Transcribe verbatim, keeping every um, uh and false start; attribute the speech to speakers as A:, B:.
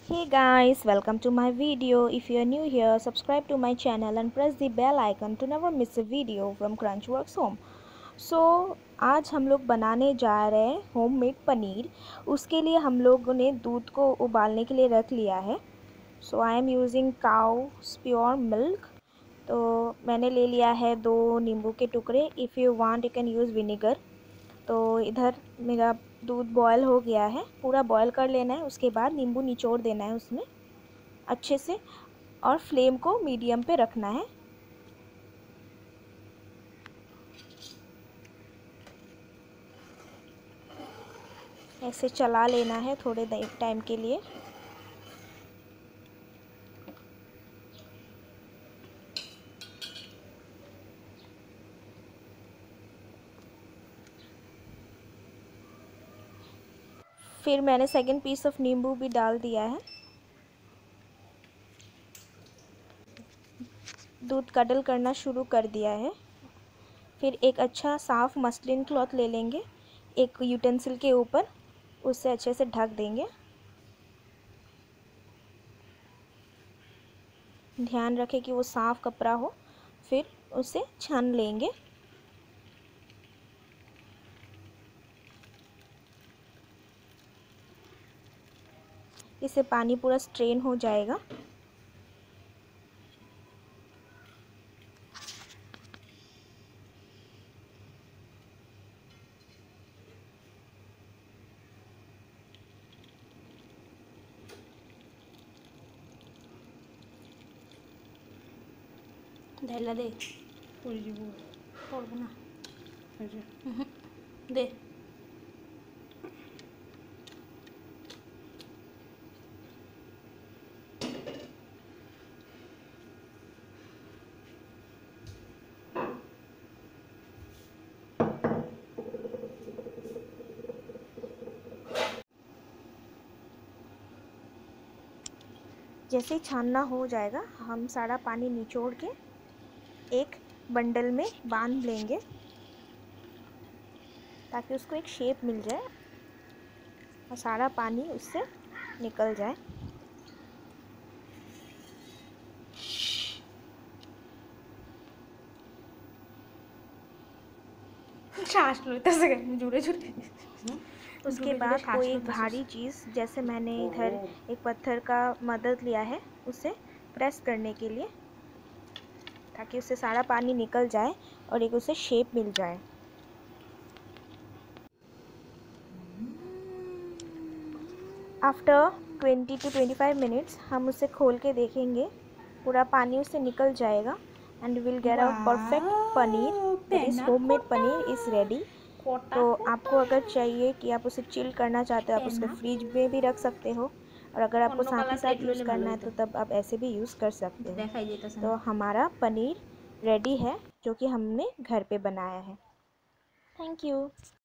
A: Hey guys, welcome to my video. If you are new here, subscribe to my channel and press the bell icon to never miss a video from Crunchworks Home. So आज हम लोग बनाने जा रहे हैं homemade paneer. उसके लिए हम लोगों ने दूध को उबालने के लिए रख लिया है। So I am using cow's pure milk. तो मैंने ले लिया है दो नींबू के टुकड़े। If you want you can use vinegar. तो इधर मेरा दूध बॉयल हो गया है, पूरा बॉयल कर लेना है। उसके बाद नींबू निचोड़ देना है उसमें अच्छे से, और फ्लेम को मीडियम पे रखना है। ऐसे चला लेना है थोड़े टाइम के लिए। फिर मैंने सेकंड पीस ऑफ नींबू भी डाल दिया है। दूध कडल करना शुरू कर दिया है। फिर एक अच्छा साफ़ मसलिन क्लॉथ ले लेंगे एक यूटेंसिल के ऊपर, उससे अच्छे से ढक देंगे। ध्यान रखें कि वो साफ़ कपड़ा हो। फिर उसे छान लेंगे। इससे पानी पूरा स्ट्रेन हो जाएगा।
B: धैला दे पूरी जी वो और बना दे।
A: जैसे ही छानना हो जाएगा, हम सारा पानी निचोड़ के एक बंडल में बांध लेंगे ताकि उसको एक शेप मिल जाए और सारा पानी उससे निकल जाए।
B: सांस लो तसे जुड़े जुड़े।
A: उसके बाद कोई एक भारी चीज़, जैसे मैंने इधर एक पत्थर का मदद लिया है, उसे प्रेस करने के लिए, ताकि उससे सारा पानी निकल जाए और एक उसे शेप मिल जाए। After twenty two twenty five minutes हम उसे खोल के देखेंगे, पूरा पानी उससे निकल जाएगा and will get a perfect paneer. That is homemade paneer is ready. तो आपको अगर चाहिए कि आप उसे चिल करना चाहते हो, आप उसको फ्रिज में भी रख सकते हो, और अगर आपको साथ ही साथ यूज़ करना है तो तब आप ऐसे भी यूज़ कर सकते हो। तो हमारा पनीर रेडी है, जो कि हमने घर पे बनाया है। Thank you.